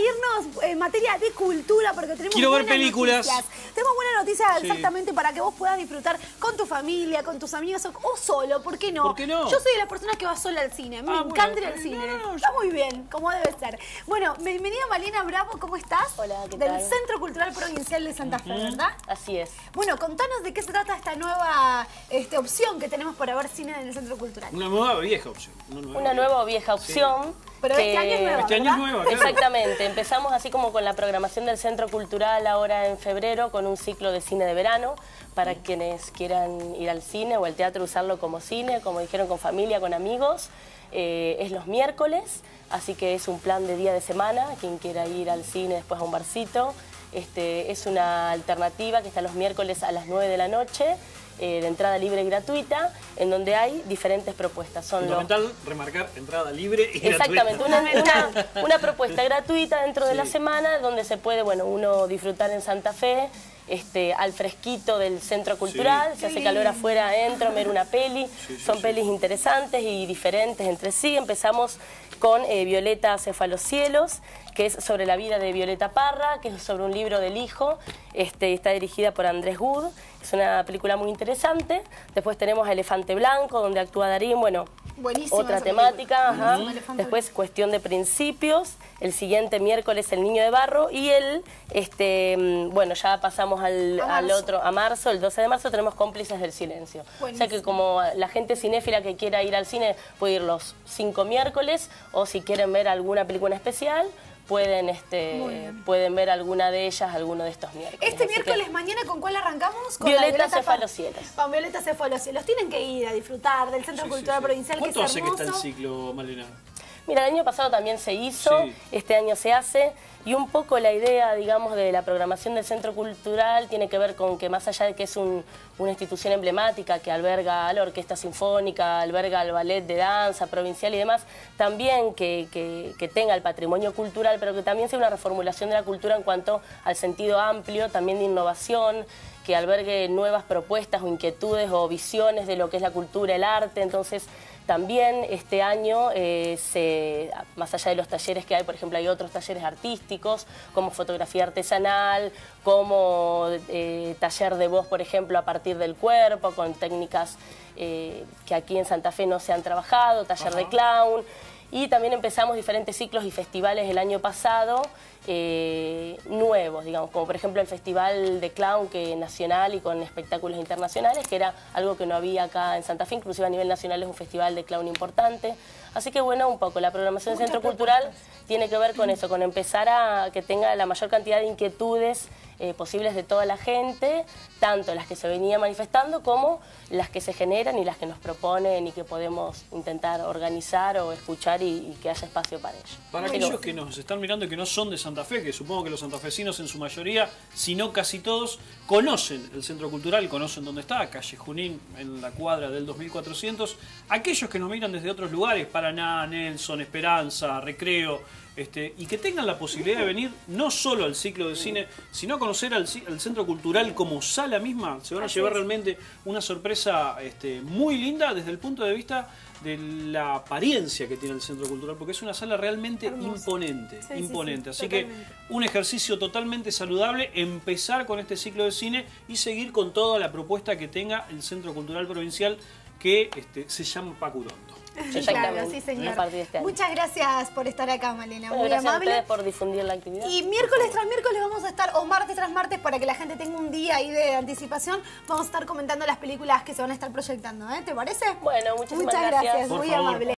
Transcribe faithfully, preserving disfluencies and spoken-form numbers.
irnos en materia de cultura porque tenemos Quiero ver buenas películas. noticias. Tenemos buenas noticias Sí. exactamente para que vos puedas disfrutar con tu familia, con tus amigos o, o solo, ¿por qué no? ¿Por qué no? Yo soy de las personas que va sola al cine, me Ah, encanta bueno, ir al cine. no, no, no, Está muy bien, como debe ser. Bueno, bienvenida Malena Bravo, ¿cómo estás? Hola, ¿qué Del tal? Centro Cultural Provincial de Santa Fe, ¿verdad? Así es. Bueno, contanos de qué se trata esta nueva este, opción que tenemos para ver cine en el Centro Cultural. Una nueva vieja opción. Una nueva, Una nueva o vieja opción. Pero que- este año es nueva, Este año es ¿verdad? nueva, claro. Exactamente. Empezamos así como con la programación del Centro Cultural ahora en febrero con un ciclo de cine de verano para quienes quieran ir al cine o al teatro, usarlo como cine, como dijeron, con familia, con amigos. Eh, es los miércoles, así que es un plan de día de semana. Quien quiera ir al cine después a un barcito. Este, es una alternativa que está los miércoles a las nueve de la noche. Eh, de entrada libre y gratuita, en donde hay diferentes propuestas. Son los... Fundamental remarcar entrada libre y Exactamente, gratuita. una, una, una propuesta gratuita dentro de Sí. la semana donde se puede, bueno, uno disfrutar en Santa Fe, este, al fresquito del centro cultural, Sí. se hace calor afuera, entro, ver una peli, Sí, sí, son sí. pelis interesantes y diferentes entre sí. Empezamos con eh, Violeta Cefalocielos, que es sobre la vida de Violeta Parra, que es sobre un libro del hijo, este, está dirigida por Andrés Wood, es una película muy interesante. Después tenemos Elefante Blanco, donde actúa Darín, bueno, Buenísima otra esa temática, película. ajá. Buenísima, Elefante Después Cuestión de Principios, el siguiente miércoles El Niño de Barro y el, este, mm, bueno, ya pasamos al, A al marzo. otro, a marzo, el doce de marzo tenemos Cómplices del Silencio. O Buenísimo. sea que como la gente cinéfila que quiera ir al cine puede ir los cinco miércoles o si quieren ver alguna película especial, pueden, Muy este, bien. pueden ver alguna de ellas alguno de estos miércoles. Este Así que- miércoles mañana, ¿con cuál arrancamos? Con Violeta la Cefalocielos. Con Violeta Cefalocielos. Tienen que ir a disfrutar del Centro Sí, sí, Cultural sí. Provincial, que es ¿Cuánto hace que hermoso. está el ciclo, Malena? Mira, el año pasado también se hizo, Sí. este año se hace, y un poco la idea, digamos, de la programación del Centro Cultural tiene que ver con que más allá de que es un- una institución emblemática que alberga a la Orquesta Sinfónica, alberga al Ballet de Danza Provincial y demás, también que, que- que tenga el patrimonio cultural, pero que también sea una reformulación de la cultura en cuanto al sentido amplio, también de innovación, que albergue nuevas propuestas o inquietudes o visiones de lo que es la cultura, el arte. Entonces, también este año, eh, se, más allá de los talleres que hay, por ejemplo, hay otros talleres artísticos, como fotografía artesanal, como eh, taller de voz, por ejemplo, a partir del cuerpo, con técnicas eh, que aquí en Santa Fe no se han trabajado, taller Ajá. de clown. Y también empezamos diferentes ciclos y festivales el año pasado, eh, nuevos, digamos, como por ejemplo el Festival de Clown que nacional y con espectáculos internacionales, que era algo que no había acá en Santa Fe, inclusive a nivel nacional es un festival de clown importante. Así que bueno, un poco, la programación del Centro Cultural tiene que ver con eso, con empezar a que tenga la mayor cantidad de inquietudes eh, posibles de toda la gente, tanto las que se venían manifestando como las que se generan y las que nos proponen y que podemos intentar organizar o escuchar y, y que haya espacio para ello. Para Pero- aquellos que nos están mirando y que no son de Santa Fe, que supongo que los santafesinos en su mayoría, si no casi todos, conocen el Centro Cultural, conocen dónde está, calle Junín, en la cuadra del dos mil cuatrocientos. Aquellos que nos miran desde otros lugares, Paraná, Nelson, Esperanza, Recreo, este, y que tengan la posibilidad de venir no solo al ciclo de cine, sino a conocer al, ci- al Centro Cultural como sala misma, se van a Así llevar es. realmente una sorpresa este, muy linda desde el punto de vista de la apariencia que tiene el Centro Cultural, porque es una sala realmente Hermosa. imponente, Sí, sí, imponente. sí, Así que totalmente. un ejercicio totalmente saludable, empezar con este ciclo de cine y seguir con toda la propuesta que tenga el Centro Cultural Provincial, que este, se llama Pacurondo. Exactamente, Claro, sí, señor. a partir de este año. Muchas gracias por estar acá, Malena. Bueno, Muy gracias a amable. ustedes por difundir la actividad. Y miércoles tras miércoles vamos a estar, o martes tras martes, para que la gente tenga un día ahí de anticipación, vamos a estar comentando las películas que se van a estar proyectando, ¿eh? ¿Te parece? Bueno, muchísimas Muchas gracias. gracias, Por muy favor. amable.